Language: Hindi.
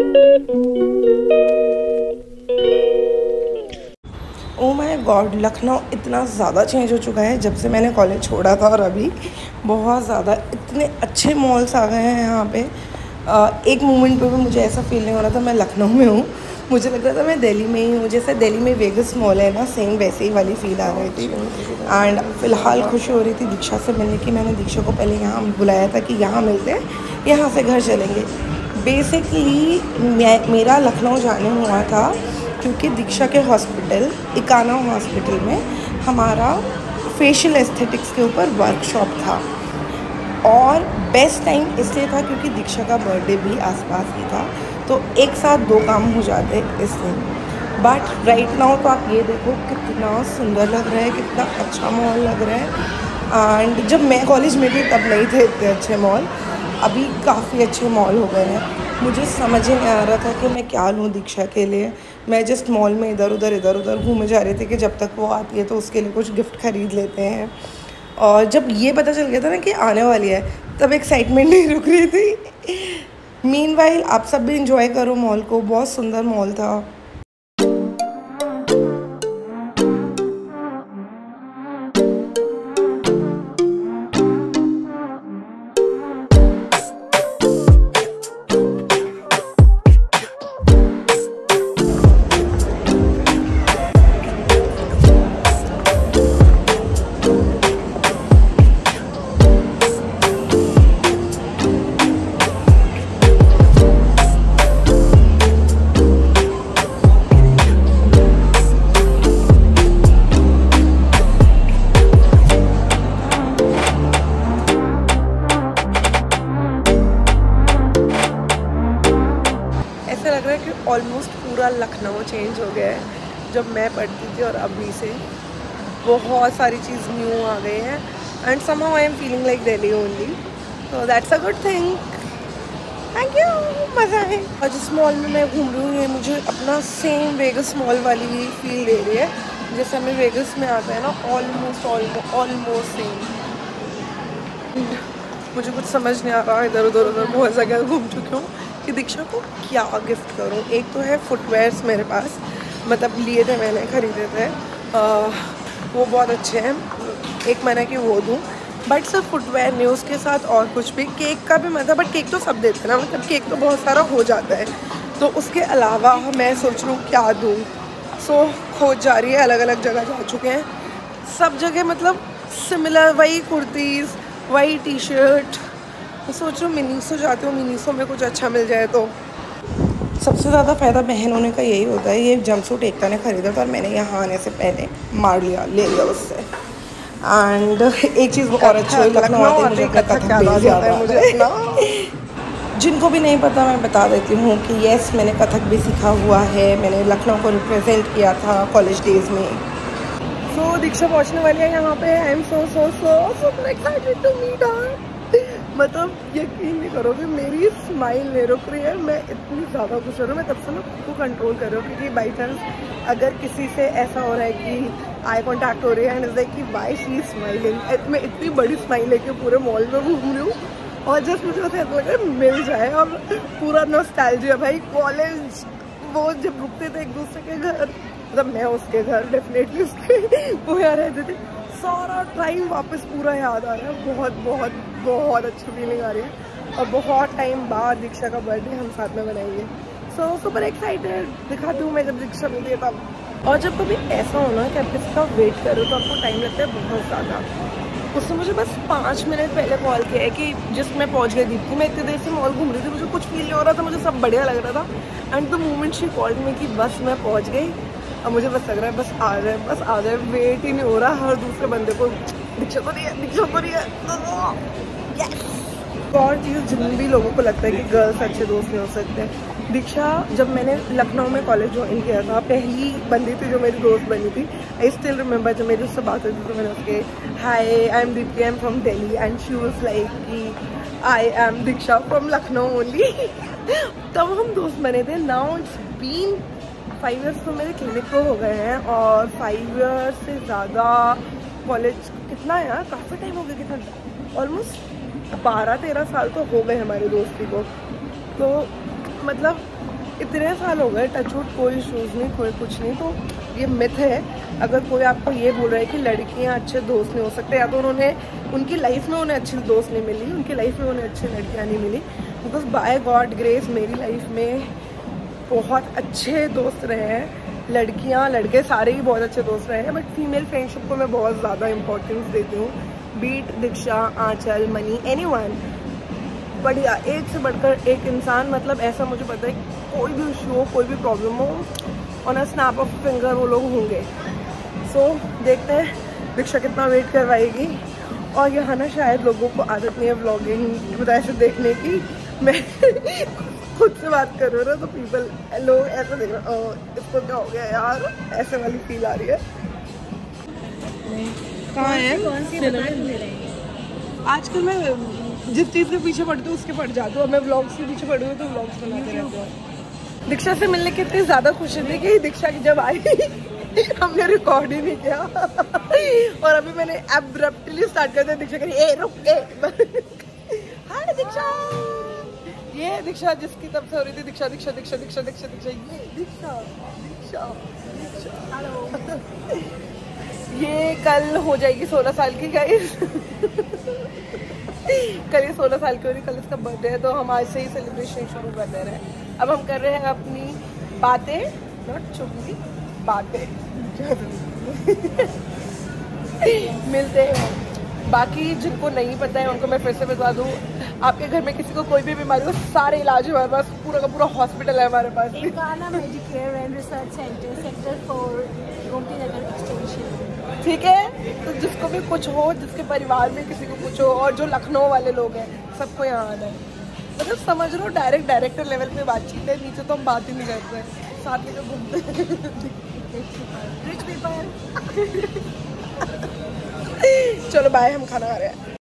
ओ माय गॉड, लखनऊ इतना ज़्यादा चेंज हो चुका है जब से मैंने कॉलेज छोड़ा था और अभी। बहुत ज़्यादा इतने अच्छे मॉल्स आ गए हैं यहाँ पे। एक मोमेंट पे भी मुझे ऐसा फील नहीं हो रहा था मैं लखनऊ में हूँ, मुझे लग रहा था मैं दिल्ली में ही हूँ। जैसे दिल्ली में वेगस मॉल है ना, सेम वैसे ही वाली फील आ रही थी। एंड फ़िलहाल खुशी हो रही थी दीक्षा से मिलने की। मैंने दीक्षा को पहले यहाँ बुलाया था कि यहाँ मिलते हैं, यहाँ से घर चलेंगे। बेसिकली मेरा लखनऊ जाने हुआ था क्योंकि दीक्षा के हॉस्पिटल इकाना हॉस्पिटल में हमारा फेशियल एस्थेटिक्स के ऊपर वर्कशॉप था। और बेस्ट टाइम इसलिए था क्योंकि दीक्षा का बर्थडे भी आसपास ही था, तो एक साथ दो काम हो जाते इस दिन। बट राइट नाउ तो आप ये देखो कितना सुंदर लग रहा है, कितना अच्छा मॉल लग रहा है। एंड जब मैं कॉलेज में थी तब नहीं थे इतने अच्छे मॉल, अभी काफ़ी अच्छे मॉल हो गए हैं। मुझे समझ ही नहीं आ रहा था कि मैं क्या लूँ दीक्षा के लिए। मैं जस्ट मॉल में इधर उधर घूमे जा रही थी कि जब तक वो आती है तो उसके लिए कुछ गिफ्ट ख़रीद लेते हैं। और जब ये पता चल गया था ना कि आने वाली है, तब एक्साइटमेंट नहीं रुक रही थी। मीनवाइल आप सब भी इंजॉय करो मॉल को, बहुत सुंदर मॉल था। लग रहा है कि ऑलमोस्ट पूरा लखनऊ चेंज हो गया है जब मैं पढ़ती थी और अभी से। बहुत सारी चीज़ न्यू आ गई हैं and somehow I am feeling like Delhi only, तो that's a good thing. Thank you, मज़ा है। और जिस मॉल में मैं घूम रही हूँ ये मुझे अपना सेम वेगस मॉल वाली फील दे रही है जैसे हमें वेगस में आता है ना, ऑलमोस्ट सेम। मुझे कुछ समझ नहीं आ रहा, इधर उधर बहुत जगह घूम चुकी हूँ कि दीक्षा को क्या गिफ्ट करूँ। एक तो है फुटवेयर्स मेरे पास, मतलब लिए थे मैंने, ख़रीदे थे, वो बहुत अच्छे हैं। एक मैंने कि वो दूँ, बट सिर्फ फुटवेयर नहीं, उसके साथ और कुछ भी। केक का भी मतलब, बट केक तो सब देते हैं ना, मतलब केक तो बहुत सारा हो जाता है। तो उसके अलावा मैं सोच रही हूँ क्या दूँ। सो खोज जा रही है, अलग अलग जगह जा चुके हैं, सब जगह मतलब सिमिलर, वही कुर्तीज़, वही टी शर्ट। मैं सोच रही हूँ मिनीसो जाती हूँ, मिनीसो में कुछ अच्छा मिल जाए तो। सबसे ज़्यादा फ़ायदा बहन होने का यही होता है। ये जंपसूट एकता ने ख़रीदा था और मैंने यहाँ आने से पहले ले लिया उससे। एंड एक चीज़ और अच्छी हुई, लखनऊ आते मुझे अपना कथक बेस याद आता है। जिनको भी नहीं पता मैं बता देती हूँ कि येस, मैंने कथक भी सीखा हुआ है। मैंने लखनऊ को रिप्रेजेंट किया था कॉलेज डेज़ में। सो दीक्षा पहुँचने वाली है यहाँ पे। I am so excited to meet her. मतलब यकीन नहीं करोगे, मेरी स्माइल नहीं रुक रही है। मैं इतनी ज़्यादा खुश हो रही हूँ, मैं तब से ना खुद को कंट्रोल कर रही हूँ क्योंकि बाई चांस अगर किसी से ऐसा हो रहा है कि आई कॉन्टैक्ट हो रही है एंड इज लाइक कि वाई शी स्माइलिंग, मैं इतनी बड़ी स्माइल लेके पूरे मॉल में घूम रही हूँ और जस्ट मुझे ऐसा लग रहा है मिल जाए। और पूरा नॉस्टैल्जिया भाई, कॉलेज वो जब रुकते थे एक दूसरे के घर, मतलब मैं उसके घर, डेफिनेटली उसके वो यहाँ रहते थे, सारा टाइम वापस पूरा याद आ रहा है। बहुत बहुत बहुत अच्छी फीलिंग आ रही है और बहुत टाइम बाद दीक्षा का बर्थडे हम साथ में बनाएंगे। So super excited. दिखाती हूँ मैं जब दीक्षा मिलती है तब। और जब कभी ऐसा हो ना कि आप किसी का वेट करो तो आपको टाइम लगता है बहुत ज़्यादा। उसने मुझे बस 5 मिनट पहले कॉल किया है कि जिस मैं पहुँच गई दीप्ति। मैं इतनी देर से मॉल घूम रही थी, मुझे कुछ फील नहीं हो रहा था, मुझे सब बढ़िया लग रहा था। And the moment she called me कि बस मैं पहुँच गई, अब मुझे बस लग रहा है बस आ जाए, वेट ही नहीं हो रहा हर दूसरे बंदे को। दीक्षा तो नहीं है। और चीज़ जिन भी लोगों को लगता है कि गर्ल्स अच्छे दोस्त नहीं हो सकते, दीक्षा जब मैंने लखनऊ में कॉलेज ज्वाइन किया था, पहली बंदी थी जो मेरी दोस्त बनी थी। आई स्टिल रिमेंबर जब मेरी उससे बात हुई थी तो मैंने उसके hi I am Deepti, I am from Delhi and she was like कि I am Diksha from Lucknow only. तब हम दोस्त बने थे। नाउ इट्स बीन 5 ईयर्स तो मेरे क्लिनिक को हो गए हैं और 5 ईयर्स से ज़्यादा कॉलेज। कितना है यार, काफ़ी टाइम हो गया, कितना ऑलमोस्ट 12-13 साल तो हो गए हमारी दोस्ती को। तो मतलब इतने साल हो गए, टचवुड कोई शूज़ नहीं, कोई कुछ नहीं। तो ये मिथ है। अगर कोई आपको ये बोल रहा है कि लड़कियां अच्छे दोस्त नहीं हो सकते, या तो उन्होंने उनकी लाइफ में उन्हें अच्छी दोस्त नहीं मिली, उनकी लाइफ में उन्हें अच्छी लड़कियां नहीं मिली। बिकॉज बाय गॉड ग्रेस मेरी लाइफ में बहुत अच्छे दोस्त रहे हैं, लड़कियां लड़के सारे ही बहुत अच्छे दोस्त रहे हैं। बट फीमेल फ्रेंडशिप को मैं बहुत ज़्यादा इंपॉर्टेंस देती हूँ। बीट दीक्षा, आंचल, मनी, एनीवन, बढ़िया, एक से बढ़कर एक इंसान। मतलब ऐसा मुझे पता है कोई भी इशू हो, कोई भी प्रॉब्लम हो, on a snap of finger वो लोग होंगे। सो देखते हैं दीक्षा कितना वेट करवाएगी। और यहाँ ना शायद लोगों को आदत नहीं है व्लॉगिंग मतलब ऐसे देखने की। मैं खुद से बात कर रही हूँ ना, तो पीपल लोग ऐसा देख रहे हैं, इसको क्या हो गया यार, ऐसे वाली फील आ रही है। कहाँ है आजकल मैं जिस चीज़ के पीछे पड़ती हूँ उसके पड़ जाती हूँ। मैं व्लॉग्स के पीछे पड़ी हूँ तो व्लॉग्स बनाते रहती हूँ। दीक्षा से मिलने की इतनी ज़्यादा खुशी थी कि दीक्षा की जब आई हमने रिकॉर्ड ही नहीं किया। और अभी मैंने एब्रप्टली स्टार्ट कर दिया। दीक्षा करी ए रुक ए हाय दीक्षा, ये दीक्षा जिसकी तब से हो रही थी दीक्षा दीक्षा दीक्षा दीक्षा दीक्षा दीक्षा, ये दीक्षा दीक्षा दीक्षा हेलो। ये कल हो जाएगी 16 साल की गाइस। कल ये 16 साल की हो रही, कल इसका बर्थडे है। तो हम आज से ही सेलिब्रेशन शुरू कर दे रहे हैं। अब हम कर रहे हैं अपनी बातें, नॉट चुगली, बातें। मिलते हैं। बाकी जिनको नहीं पता है उनको मैं फिर से बता दूँ, आपके घर में किसी को कोई भी बीमारी हो, सारे इलाज है हमारे पास, पूरा का पूरा हॉस्पिटल है हमारे पास। Medicare and research centre, sector 4, Gomti Nagar extension. ठीक है, तो जिसको भी कुछ हो, जिसके परिवार में किसी को कुछ हो, और जो लखनऊ वाले लोग हैं सबको यहाँ आना है। मतलब समझ लो डायरेक्टर लेवल पे बातचीत है, नीचे तो हम बात ही नहीं करते हैं, साथ में जो घूमते रिच पीपल। चलो बाय, हम खाना खा रहे हैं।